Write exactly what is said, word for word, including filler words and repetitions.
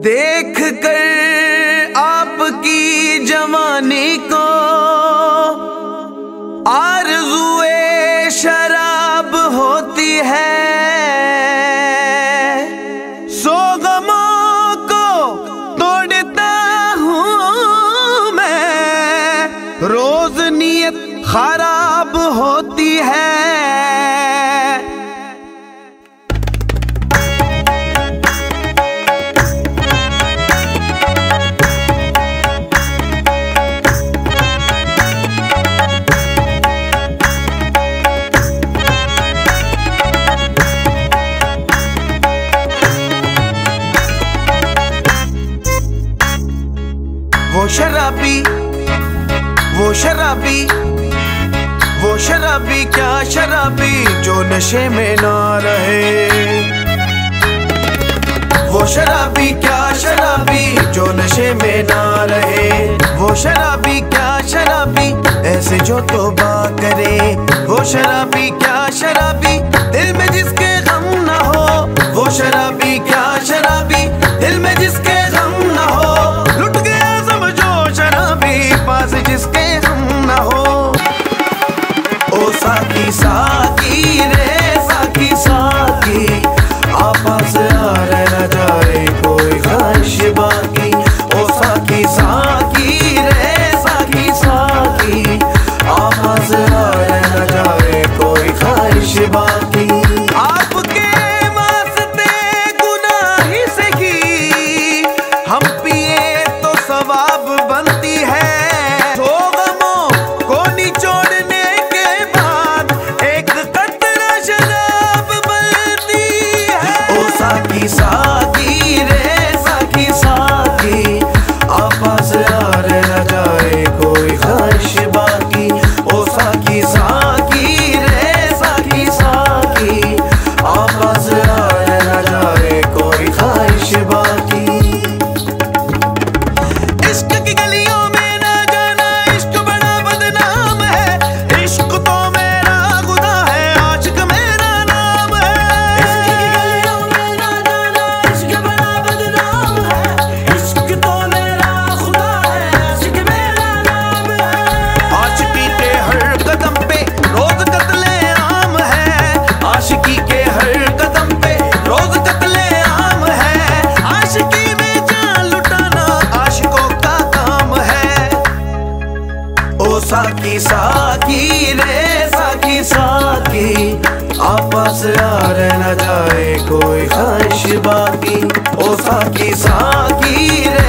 देख कर आपकी जवानी को आरज़ुए शराब होती है। सो गमों को तोड़ता हूँ मैं, रोज नीयत खराब होती है। वो शराबी वो शराबी वो शराबी क्या शराबी जो नशे में ना रहे। वो शराबी क्या शराबी जो नशे में ना रहे। वो शराबी क्या शराबी ऐसे जो तौबा करे। वो शराबी क्या शराबी दिल में जिसके गम ना हो। वो शराबी क्या शराबी दिल में जिसके गम ना हो। लुट गया समझो शराबी पास जिसके हम ना हो। ओ साकी साकी रे साकी साकी आपस आ न जाए कोई ख्वाहिश बाकी। ओ साकी साकी रे साकी साकी आपस आ न जाए कोई ख्वाहिश बाकी। आपके वास्ते गुनाही से की हम पिए तो सवाब बनती है। सो गमों को निचोड़ने के बाद एक कतरा शराब बनती है। ओ साकी साकी रे साकी साकी आपस आ न जाए कोई ख्वाहिश बाकी। ओ साकी साकी रे साकी साकी आपस आ न जाए कोई ख्वाहिश बाकी। इश्क की गलियों में ना जाना इश्क बड़ा बदनाम है। इश्क तो मेरा खुदा है आशिक मेरा नाम है। इश्क की गलियों में ना जाना इश्क बड़ा बदनाम है। इश्क तो मेरा खुदा है आशिक मेरा नाम है। आशिकी के हर कदम पे रोज कत्ले आम है। आशिकी के हर कदम पे रोज कत्ले आम है। आशिकी में जान लुटाना आशिकों का काम है। ओ साकी साकी रे साकी साकी आपस आ न जाए कोई ख्वाहिश बाकी। ओ साकी साकी रे